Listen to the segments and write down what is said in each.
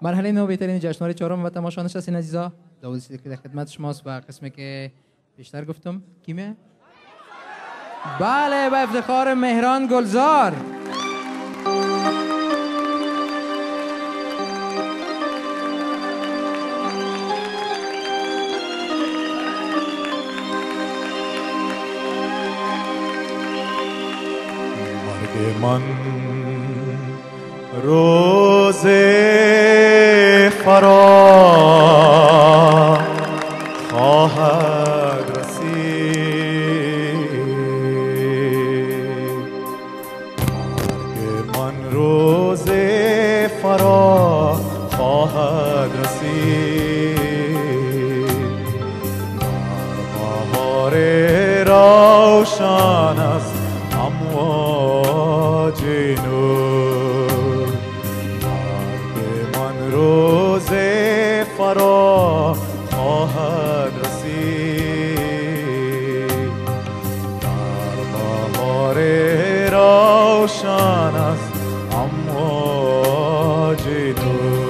مرحله نو بهترین جشنواره چهارم و تماشا نشستین عزیزا. داوودی که در خدمت شماست و قسمی که بیشتر گفتم کیمه؟ بله، به افتخار مهران گلزار. مرگ من روز فرا خواهد رسید، مرگ من روز فرا خواهد رسید، در بهار روشن است امواج نور، مرگ من روز فرا خواهد رسید، در بهار روشن است امواج نور.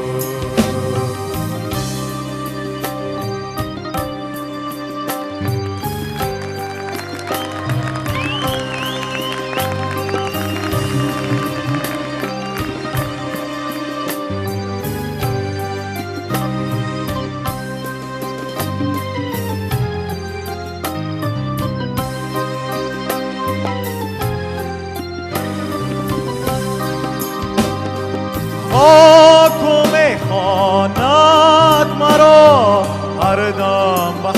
خاک میخواند مرا هر دم به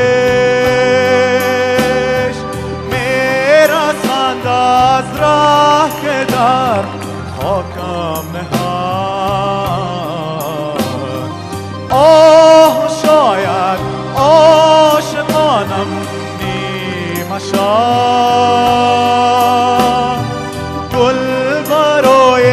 خویش، میرسند از راه که در خاکم نهاد. آه شاید عاشقانم نیمه شد، گل برای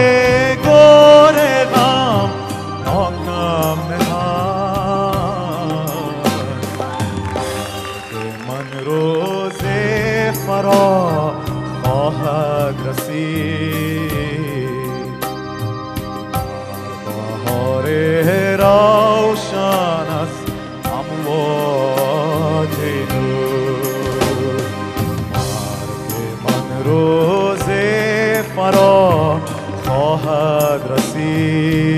روز فرا خواهد رسید، بهار روشن است امواج نور، مرگ من روز فرا خواهد رسید.